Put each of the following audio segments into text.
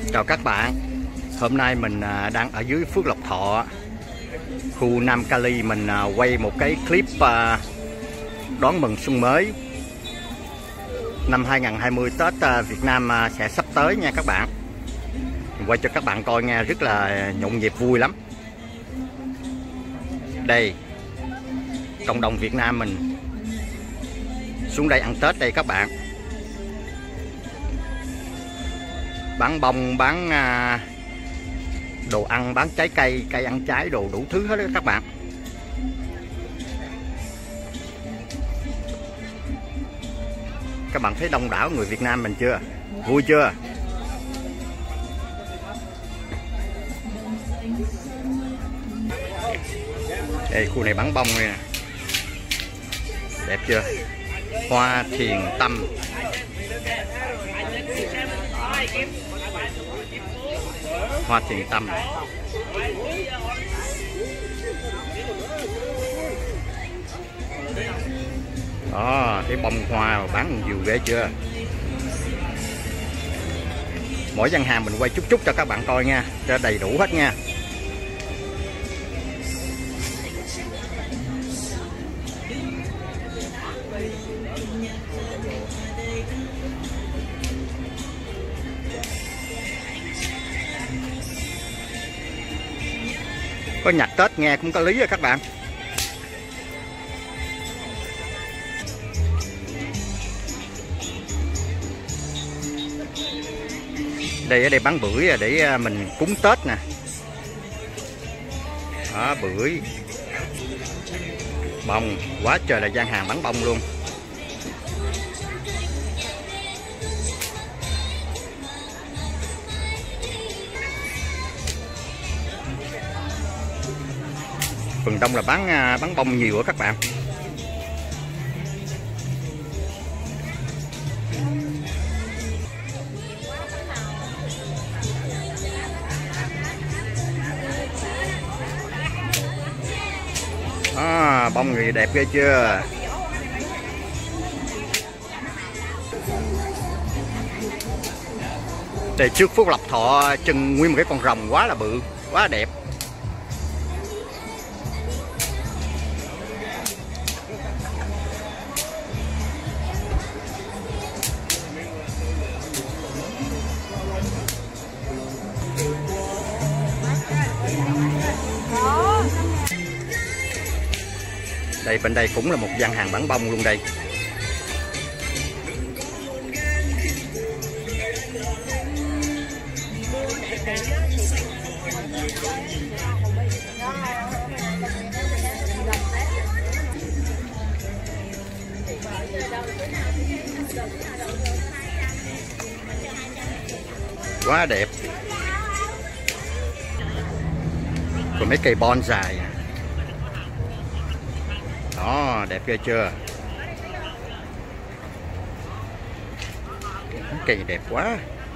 Chào các bạn. Hôm nay mình đang ở dưới Phước Lộc Thọ, khu Nam Cali. Mình quay một cái clip đón mừng xuân mới năm 2020. Tết Việt Nam sẽ sắp tới nha các bạn. Mình quay cho các bạn coi nha, rất là nhộn nhịp vui lắm. Đây, cộng đồng Việt Nam mình xuống đây ăn Tết đây các bạn. Bán bông, bán đồ ăn, bán trái cây, cây ăn trái, đồ đủ thứ hết đó các bạn. Các bạn thấy đông đảo người Việt Nam mình chưa? Vui chưa? Đây, khu này bán bông đây nè. Đẹp chưa? Hoa Thiền Tâm. Hoa Thiền Tâm. Đó, thấy bông hoa bán nhiều ghê chưa? Mỗi gian hàng mình quay chút chút cho các bạn coi nha, cho đầy đủ hết nha. Có nhạc Tết nghe cũng có lý rồi các bạn. Đây ở đây bán bưởi để mình cúng Tết nè. Đó, bưởi, bông, quá trời là gian hàng bán bông luôn. Phần đông là bán bông nhiều á các bạn. Bông gì đẹp ghê chưa? Đây trước Phước Lộc Thọ trưng nguyên một cái con rồng quá là bự, quá là đẹp. Đây bên đây cũng là một gian hàng bán bông luôn đây. Quá đẹp. Còn mấy cây bonsai. Đó, đẹp ghê chưa? Cây đẹp quá.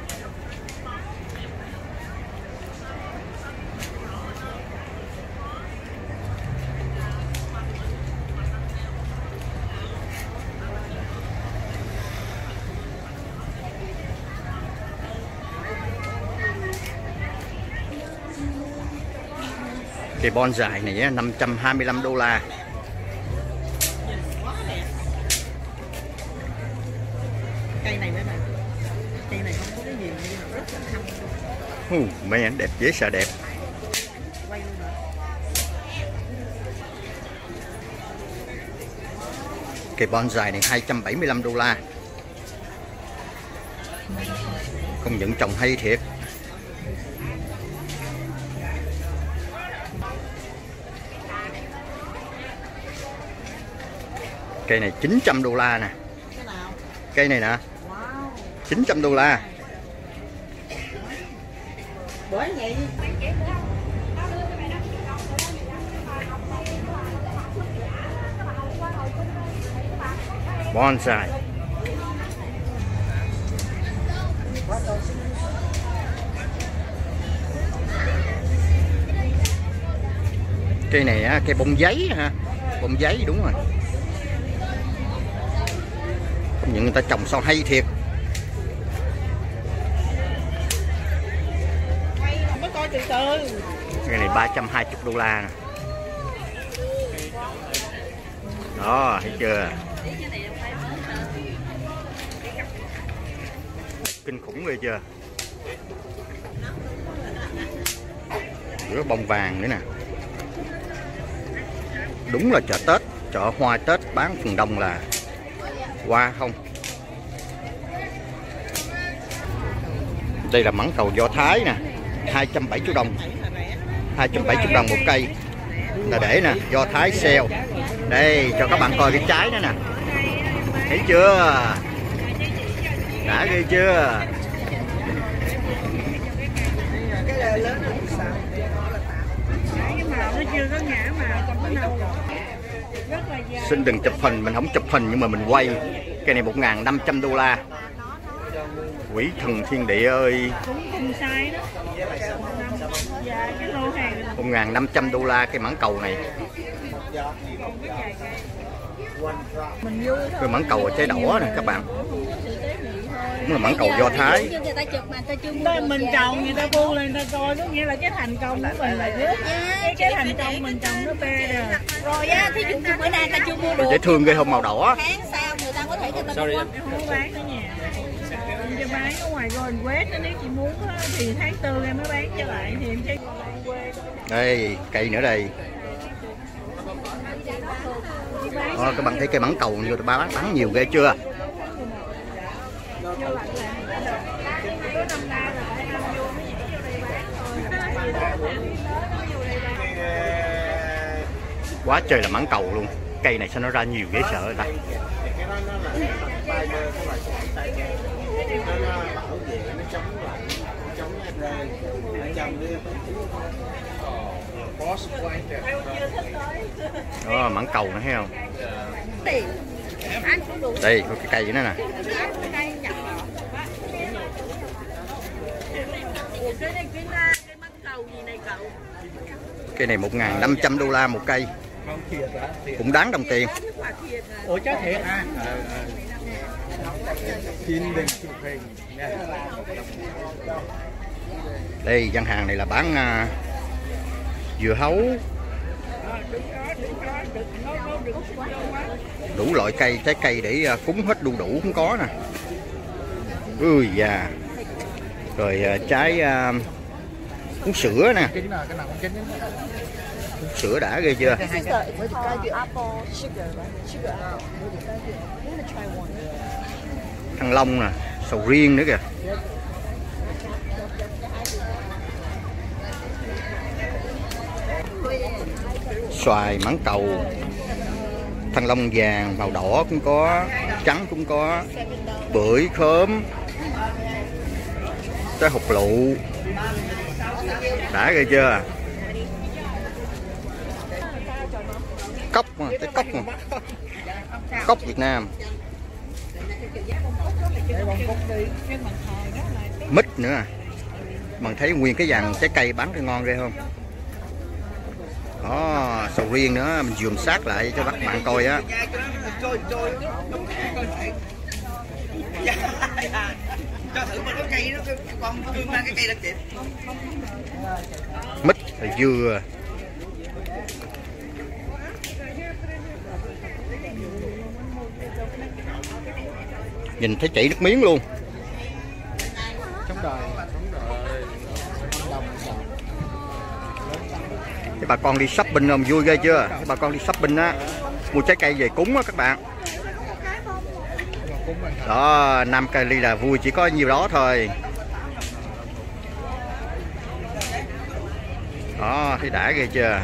Cây bonsai này $525. Cây này mấy bạn, cây này không có cái gì nhưng mà rất là hâm. Mấy ảnh đẹp dễ sợ đẹp. Quay luôn hả? Cây bonsai này $275. Công nhận trồng hay thiệt. Cây này $900 nè. Cây này nè, $900. Bởi vậy bonsai. Cây này á, cây bông giấy ha, bông giấy đúng rồi. Công nhận người ta trồng sao hay thiệt. Cây này 320 đô la nè. Đó, thấy chưa? Kinh khủng ghê chưa? Có bông vàng nữa nè. Đúng là chợ Tết, chợ hoa Tết bán phần đông là hoa không. Đây là mãng cầu Do Thái nè, 270 đồng. 270 đồng một cây. Là để nè, Do Thái sale. Đây cho các bạn coi cái trái nữa nè. Thấy chưa? Đã ghê chưa? Xin đừng chụp hình, mình không chụp hình nhưng mà mình quay. Cây này 1.500 đô la. Quỷ thần thiên địa ơi. 1.500 đô la cái mãng cầu này. Cái mãng cầu ở trái đỏ nè các bạn. Đúng là mãng cầu Do Thái. Mình trồng người ta bu lên người ta coi, có nghĩa là cái thành công của mình là trước. Cái thành công mình trồng nó bê rồi. Rồi á, thí dụ như bữa nay ta chưa mua được. Dễ thương ghê không, màu đỏ. Tháng sau người ta có thể cho ta mua. Em không có bán ở nhà. Em cho bán ở ngoài rồi quét nó, nếu chị muốn thì tháng 4 em mới bán trở lại thì em sẽ đây cây nữa đây. Các bạn thấy cây mãng cầu vô bán nhiều ghê chưa? Quá trời là mãng cầu luôn. Cây này sao nó ra nhiều dễ sợ ta. Đó, mãng cầu nữa thấy không? Đây có cái cây nữa nè. Cây này 1.500 đô la một cây. Cũng đáng đồng tiền. Ủa chứ thiệt hả? Đây gian hàng này là bán dưa hấu, đủ loại cây, trái cây để cúng hết đu đủ cũng có nè. Ui da. Rồi trái uống sữa nè. Uống sữa đã ghê chưa? Thăng long nè, sầu riêng nữa kìa. Xoài, mãng cầu, thanh long vàng, màu đỏ cũng có, trắng cũng có, bưởi, khóm, trái hột lựu. Đã ghê chưa? Cốc mà, trái cốc mà. Cốc Việt Nam. Mít nữa. Bạn thấy nguyên cái dàn trái cây bán cái ngon ghê không? Đó, sầu riêng nữa, mình zoom sát lại cho các bạn coi á. Cho thử một cái cây nó con cương mang cái cây lên chị. Mít là dừa. Nhìn thấy chảy nước miếng luôn. Thì bà con đi shopping không vui ghê chưa? Bà con đi shopping á, mua trái cây về cúng á các bạn. Đó, Nam Cali là vui chỉ có nhiêu đó thôi. Đó, thấy đã ghê chưa?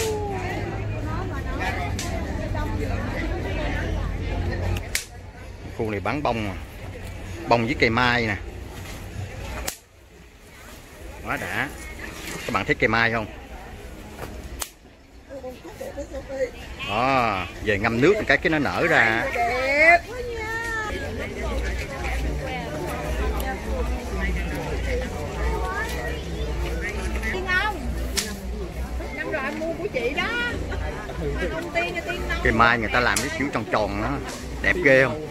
Khu này bán bông, bông với cây mai nè. Quá đã. Các bạn thấy cây mai không? Đó, về ngâm nước cái nó nở ra. Năm rồi anh mua của chị đó. Cây mai người ta làm cái kiểu tròn tròn đó, đẹp ghê không?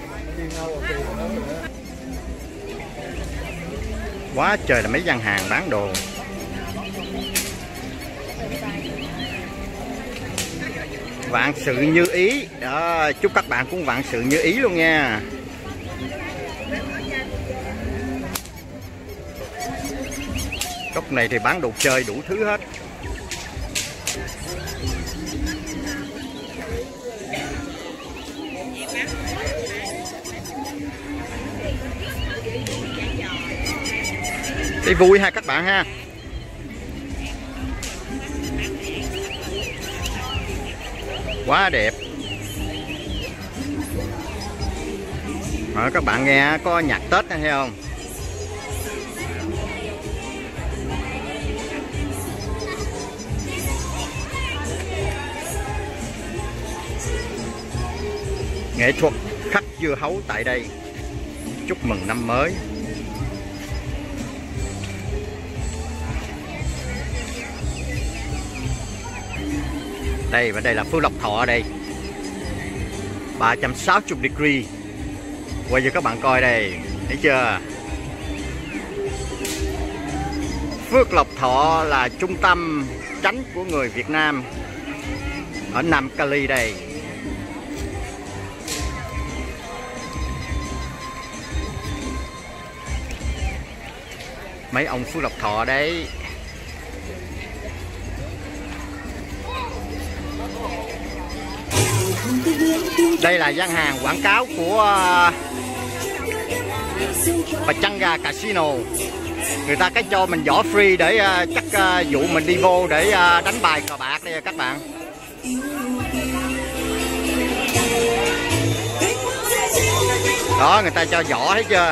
Quá trời là mấy gian hàng bán đồ. Vạn sự như ý đó, chúc các bạn cũng vạn sự như ý luôn nha. Góc này thì bán đồ chơi đủ thứ hết. Đi vui ha các bạn ha. Quá đẹp. Các bạn nghe có nhạc Tết thấy không? Nghệ thuật khắc dưa hấu tại đây. Chúc mừng năm mới. Đây và đây là Phước Lộc Thọ đây. 360 degree. Quay cho các bạn coi đây, thấy chưa? Phước Lộc Thọ là trung tâm chánh của người Việt Nam ở Nam Cali đây. Mấy ông Phước Lộc Thọ đấy. Đây là gian hàng quảng cáo của Pachanga Casino. Người ta cái cho mình võ free để chắc dụ mình đi vô để đánh bài cờ bạc đây các bạn. Đó, người ta cho võ thấy chưa?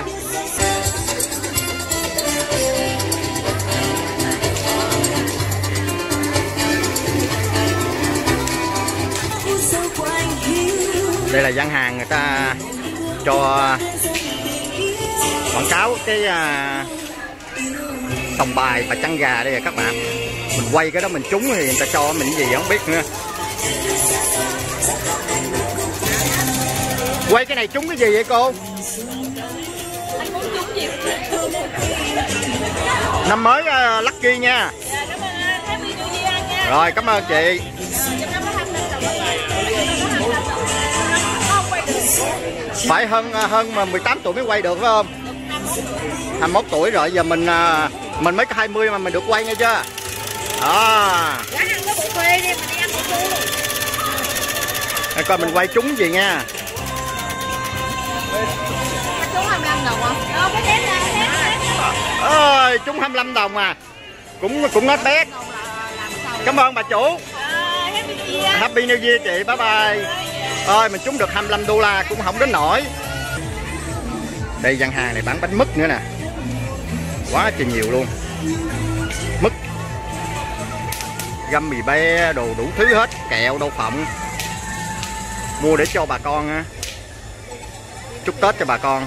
Đây là gian hàng người ta cho quảng cáo cái sòng bài và chăn gà đây các bạn. Mình quay cái đó mình trúng thì người ta cho mình gì không biết nữa. Quay cái này trúng cái gì vậy cô? Năm mới lucky nha. Rồi cảm ơn chị. Phải hơn mà 18 tuổi mới quay được phải không? 21 tuổi rồi, giờ mình mới có 20 mà mình được quay nghe chưa? Đó. Để coi mình quay trúng gì nha. Trúng 25 đồng không? Ơi, trúng 25 đồng à. Cũng hết bé. Cảm ơn bà chủ. Happy New Year chị, bye bye. Ơi mình trúng được 25 đô la cũng không đến nổi. Đây gian hàng này bán bánh mứt nữa nè. Quá trời nhiều luôn. Mứt, găm mì be, đồ đủ thứ hết. Kẹo, đậu phộng. Mua để cho bà con á. Chúc Tết cho bà con.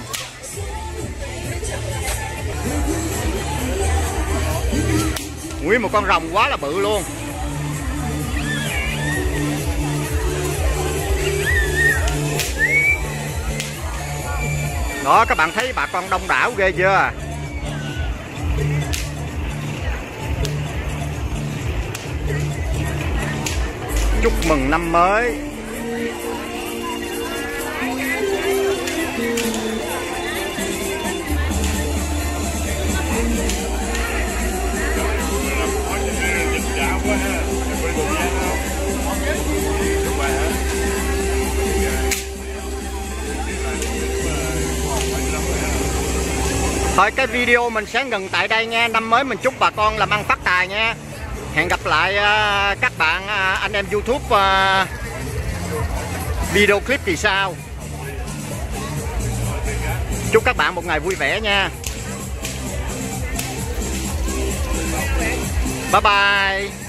Nguyên một con rồng quá là bự luôn. Đó các bạn thấy bà con đông đảo ghê chưa? Chúc mừng năm mới. Thôi cái video mình sẽ ngừng tại đây nha. Năm mới mình chúc bà con làm ăn phát tài nha. Hẹn gặp lại các bạn anh em YouTube video clip thì sao. Chúc các bạn một ngày vui vẻ nha. Bye bye.